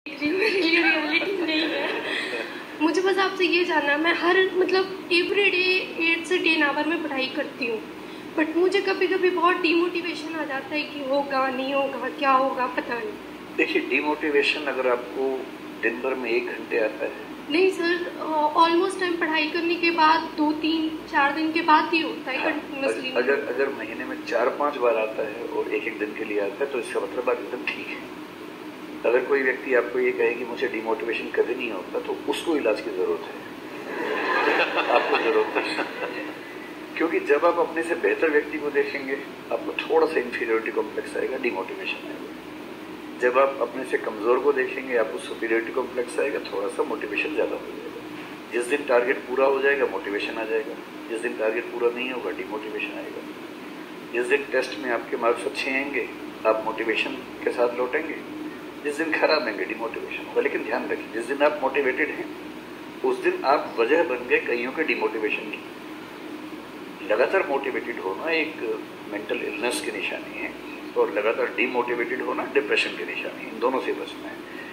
जी मेरे लिए रियलिटी नहीं है। मुझे बस आपसे ये जानना है, मैं हर मतलब एवरी डे 8 से 10 आवर में पढ़ाई करती हूँ, बट मुझे कभी कभी बहुत डिमोटिवेशन आ जाता है कि होगा नहीं होगा, क्या होगा पता नहीं। देखिए, डिमोटिवेशन अगर आपको दिन भर में 1 घंटे आता है। नहीं सर, ऑलमोस्ट टाइम पढ़ाई करने के बाद 2-3-4 दिन के बाद ही होता है कंटिन्यूसली। अगर महीने में 4-5 बार आता है और एक दिन के लिए आता है तो इसका मतलब आप एकदम ठीक है। अगर कोई व्यक्ति आपको ये कहे कि मुझे डिमोटिवेशन कभी नहीं होता तो उसको इलाज की जरूरत है, आपको जरूरत नहीं। क्योंकि जब आप अपने से बेहतर व्यक्ति को देखेंगे आपको थोड़ा सा इंफीरियोरिटी कॉम्प्लेक्स आएगा, डिमोटिवेशन आएगा। जब आप अपने से कमजोर को देखेंगे आपको सुपीरियरिटी कॉम्प्लेक्स आएगा, थोड़ा सा मोटिवेशन ज्यादा हो जाएगा। जिस दिन टारगेट पूरा हो जाएगा मोटिवेशन आ जाएगा, जिस दिन टारगेट पूरा नहीं होगा डिमोटिवेशन आएगा। जिस दिन टेस्ट में आपके मार्क्स अच्छे आएंगे आप मोटिवेशन के साथ लौटेंगे, जिस दिन खराब आएंगे डिमोटिवेशन होगा। लेकिन ध्यान रखिए, जिस दिन आप मोटिवेटेड हैं उस दिन आप वजह बन गए कईयों के डिमोटिवेशन की। लगातार मोटिवेटेड होना एक मेंटल इलनेस की निशानी है और लगातार डिमोटिवेटेड होना डिप्रेशन की निशानी है। इन दोनों से बचना है।